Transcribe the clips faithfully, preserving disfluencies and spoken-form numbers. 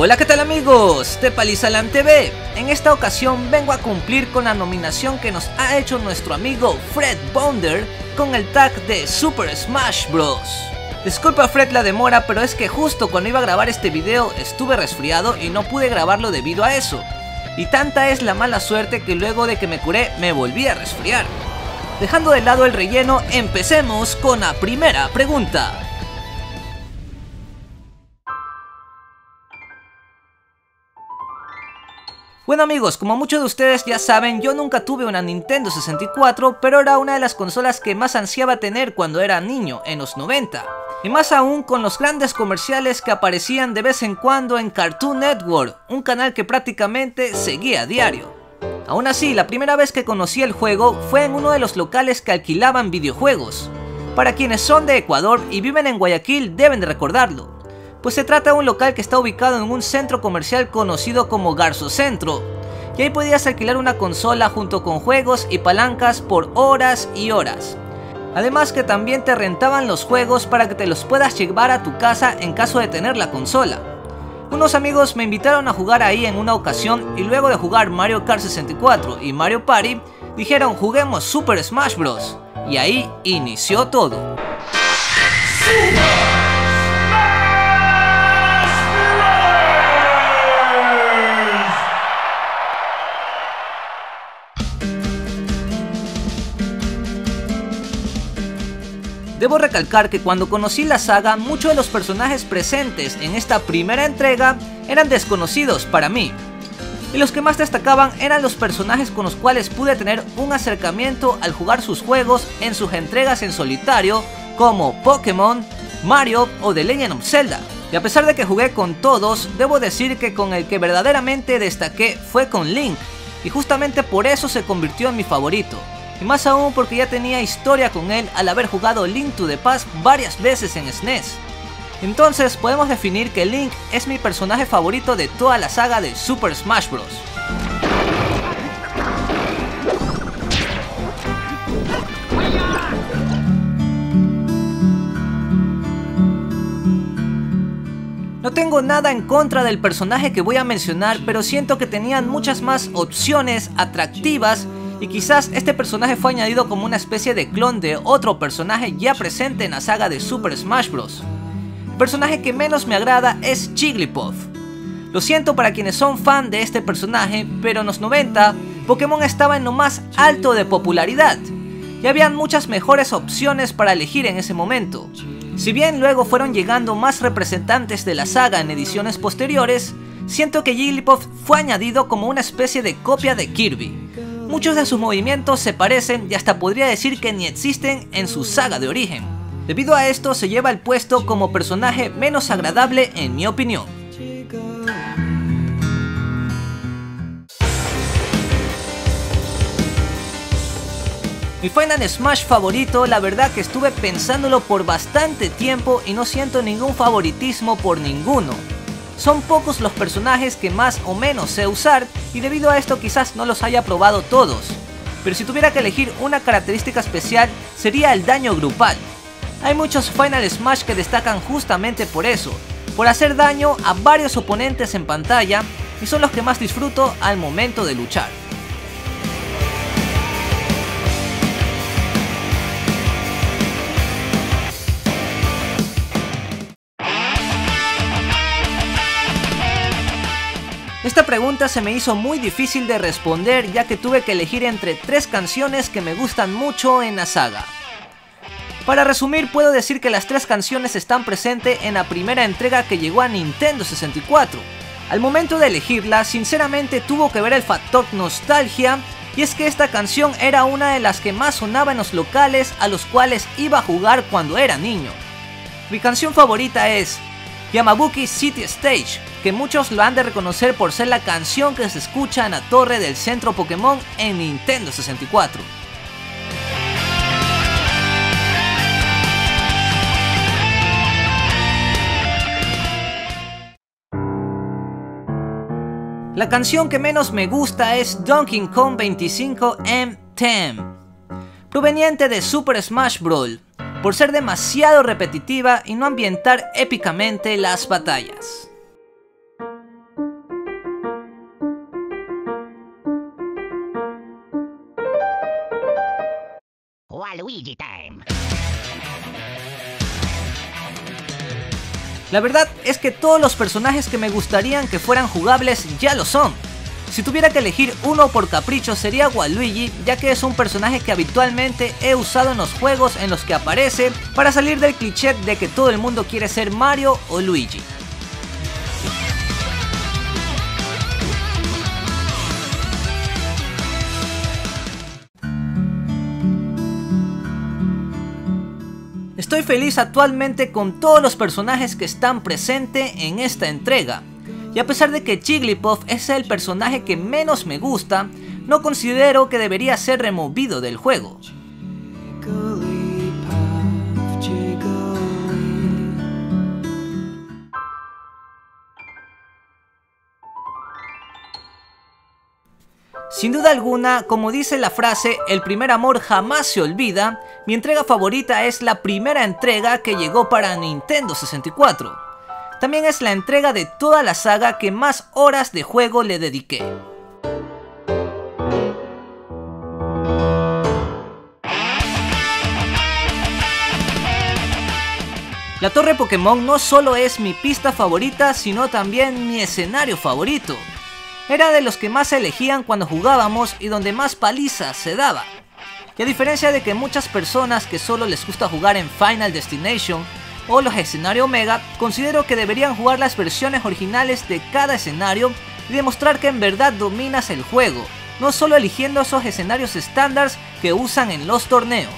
Hola, ¿qué tal amigos? De Palizaland T V. En esta ocasión vengo a cumplir con la nominación que nos ha hecho nuestro amigo Fred Bounder con el tag de Super Smash Bros. Disculpa Fred la demora, pero es que justo cuando iba a grabar este video estuve resfriado y no pude grabarlo debido a eso. Y tanta es la mala suerte que luego de que me curé me volví a resfriar. Dejando de lado el relleno, empecemos con la primera pregunta. Bueno amigos, como muchos de ustedes ya saben, yo nunca tuve una Nintendo sesenta y cuatro, pero era una de las consolas que más ansiaba tener cuando era niño, en los noventa. Y más aún con los grandes comerciales que aparecían de vez en cuando en Cartoon Network, un canal que prácticamente seguía a diario. Aún así, la primera vez que conocí el juego fue en uno de los locales que alquilaban videojuegos. Para quienes son de Ecuador y viven en Guayaquil deben de recordarlo, pues se trata de un local que está ubicado en un centro comercial conocido como Garzo Centro, y ahí podías alquilar una consola junto con juegos y palancas por horas y horas. Además que también te rentaban los juegos para que te los puedas llevar a tu casa en caso de tener la consola. Unos amigos me invitaron a jugar ahí en una ocasión y luego de jugar Mario Kart sesenta y cuatro y Mario Party, dijeron juguemos Super Smash Bros. Y ahí inició todo. Debo recalcar que cuando conocí la saga, muchos de los personajes presentes en esta primera entrega eran desconocidos para mí. Y los que más destacaban eran los personajes con los cuales pude tener un acercamiento al jugar sus juegos en sus entregas en solitario, como Pokémon, Mario o The Legend of Zelda. Y a pesar de que jugué con todos, debo decir que con el que verdaderamente destaqué fue con Link, y justamente por eso se convirtió en mi favorito. Y más aún porque ya tenía historia con él al haber jugado Link to the Past varias veces en S N E S. Entonces podemos definir que Link es mi personaje favorito de toda la saga de Super Smash Bros. No tengo nada en contra del personaje que voy a mencionar, pero siento que tenían muchas más opciones atractivas. Y quizás este personaje fue añadido como una especie de clon de otro personaje ya presente en la saga de Super Smash Bros. El personaje que menos me agrada es Jigglypuff. Lo siento para quienes son fan de este personaje, pero en los noventa Pokémon estaba en lo más alto de popularidad y habían muchas mejores opciones para elegir en ese momento. Si bien luego fueron llegando más representantes de la saga en ediciones posteriores, siento que Jigglypuff fue añadido como una especie de copia de Kirby. Muchos de sus movimientos se parecen y hasta podría decir que ni existen en su saga de origen. Debido a esto se lleva el puesto como personaje menos agradable en mi opinión. Mi Final Smash favorito, la verdad que estuve pensándolo por bastante tiempo y no siento ningún favoritismo por ninguno. Son pocos los personajes que más o menos sé usar y debido a esto quizás no los haya probado todos. Pero si tuviera que elegir una característica especial sería el daño grupal. Hay muchos Final Smash que destacan justamente por eso, por hacer daño a varios oponentes en pantalla y son los que más disfruto al momento de luchar. Esta pregunta se me hizo muy difícil de responder ya que tuve que elegir entre tres canciones que me gustan mucho en la saga. Para resumir, puedo decir que las tres canciones están presentes en la primera entrega que llegó a Nintendo sesenta y cuatro. Al momento de elegirla, sinceramente tuvo que ver el factor nostalgia, y es que esta canción era una de las que más sonaba en los locales a los cuales iba a jugar cuando era niño. Mi canción favorita es Yamabuki City Stage, que muchos lo han de reconocer por ser la canción que se escucha en la torre del centro Pokémon en Nintendo sesenta y cuatro. La canción que menos me gusta es Donkey Kong veinticinco M diez, proveniente de Super Smash Bros. por ser demasiado repetitiva y no ambientar épicamente las batallas. Waluigi Time. La verdad es que todos los personajes que me gustarían que fueran jugables ya lo son. Si tuviera que elegir uno por capricho sería Waluigi, ya que es un personaje que habitualmente he usado en los juegos en los que aparece para salir del cliché de que todo el mundo quiere ser Mario o Luigi. Estoy feliz actualmente con todos los personajes que están presentes en esta entrega. Y a pesar de que Jigglypuff es el personaje que menos me gusta, no considero que debería ser removido del juego. Sin duda alguna, como dice la frase, el primer amor jamás se olvida, mi entrega favorita es la primera entrega que llegó para Nintendo sesenta y cuatro. También es la entrega de toda la saga que más horas de juego le dediqué. La Torre Pokémon no solo es mi pista favorita, sino también mi escenario favorito. Era de los que más se elegían cuando jugábamos y donde más palizas se daba. Y a diferencia de que muchas personas que solo les gusta jugar en Final Destination o los escenarios Omega, considero que deberían jugar las versiones originales de cada escenario y demostrar que en verdad dominas el juego, no solo eligiendo esos escenarios estándares que usan en los torneos.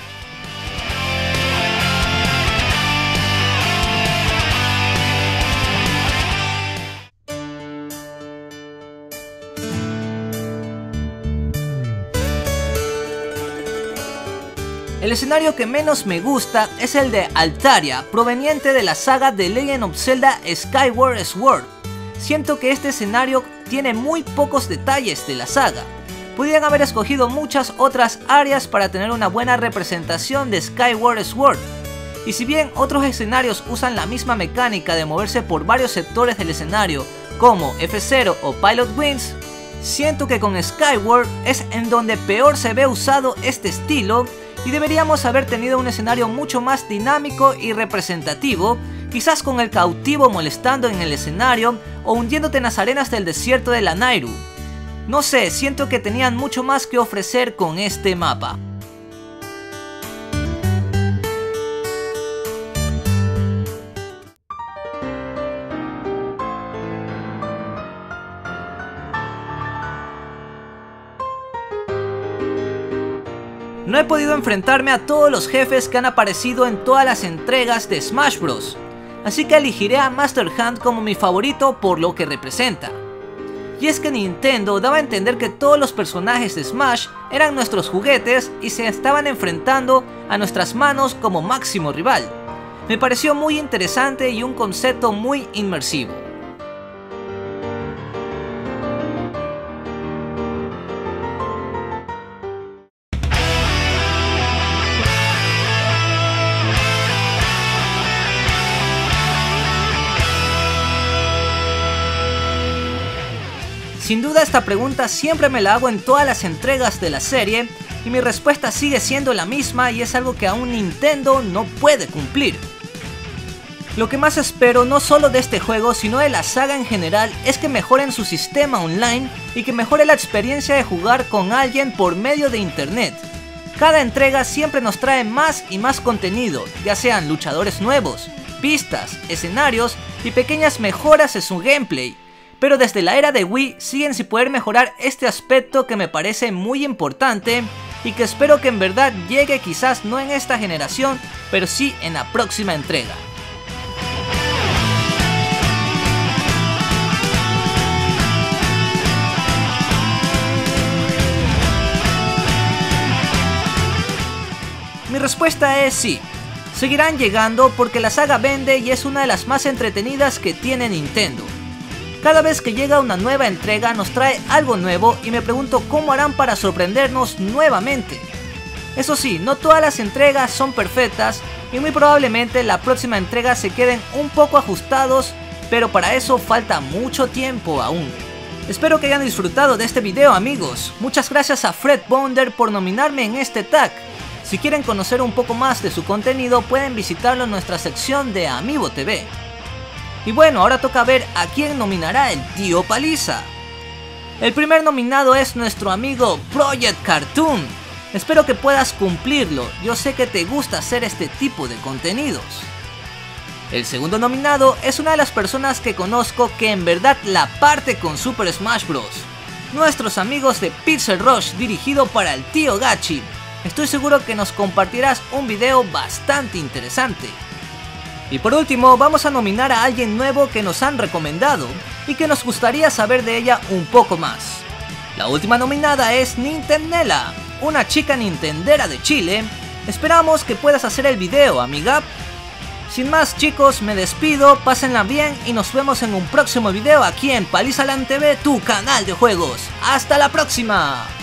El escenario que menos me gusta es el de Altaria, proveniente de la saga The Legend of Zelda Skyward Sword. Siento que este escenario tiene muy pocos detalles de la saga. Podrían haber escogido muchas otras áreas para tener una buena representación de Skyward Sword. Y si bien otros escenarios usan la misma mecánica de moverse por varios sectores del escenario, como F cero o Pilot Wings, siento que con Skyward es en donde peor se ve usado este estilo, y deberíamos haber tenido un escenario mucho más dinámico y representativo, quizás con el cautivo molestando en el escenario o hundiéndote en las arenas del desierto de Lanayru. No sé, siento que tenían mucho más que ofrecer con este mapa. No he podido enfrentarme a todos los jefes que han aparecido en todas las entregas de Smash Bros. Así que elegiré a Master Hand como mi favorito por lo que representa. Y es que Nintendo daba a entender que todos los personajes de Smash eran nuestros juguetes y se estaban enfrentando a nuestras manos como máximo rival. Me pareció muy interesante y un concepto muy inmersivo. Sin duda esta pregunta siempre me la hago en todas las entregas de la serie y mi respuesta sigue siendo la misma y es algo que aún Nintendo no puede cumplir. Lo que más espero no solo de este juego sino de la saga en general es que mejoren su sistema online y que mejore la experiencia de jugar con alguien por medio de internet. Cada entrega siempre nos trae más y más contenido, ya sean luchadores nuevos, pistas, escenarios y pequeñas mejoras en su gameplay. Pero desde la era de Wii siguen sin poder mejorar este aspecto que me parece muy importante y que espero que en verdad llegue quizás no en esta generación, pero sí en la próxima entrega. Mi respuesta es sí. Seguirán llegando porque la saga vende y es una de las más entretenidas que tiene Nintendo. Cada vez que llega una nueva entrega nos trae algo nuevo y me pregunto cómo harán para sorprendernos nuevamente. Eso sí, no todas las entregas son perfectas y muy probablemente la próxima entrega se queden un poco ajustados, pero para eso falta mucho tiempo aún. Espero que hayan disfrutado de este video, amigos. Muchas gracias a Fred Bonder por nominarme en este tag. Si quieren conocer un poco más de su contenido, pueden visitarlo en nuestra sección de Amiibo T V. Y bueno, ahora toca ver a quién nominará el tío Paliza. El primer nominado es nuestro amigo Project Cartoon. Espero que puedas cumplirlo, yo sé que te gusta hacer este tipo de contenidos. El segundo nominado es una de las personas que conozco que en verdad la parte con Super Smash Bros. Nuestros amigos de Pixel Rush, dirigido para el tío Gachi. Estoy seguro que nos compartirás un video bastante interesante. Y por último, vamos a nominar a alguien nuevo que nos han recomendado y que nos gustaría saber de ella un poco más. La última nominada es Nintendela, una chica nintendera de Chile. Esperamos que puedas hacer el video, amiga. Sin más, chicos, me despido, pásenla bien y nos vemos en un próximo video aquí en Paliza Land T V, tu canal de juegos. ¡Hasta la próxima!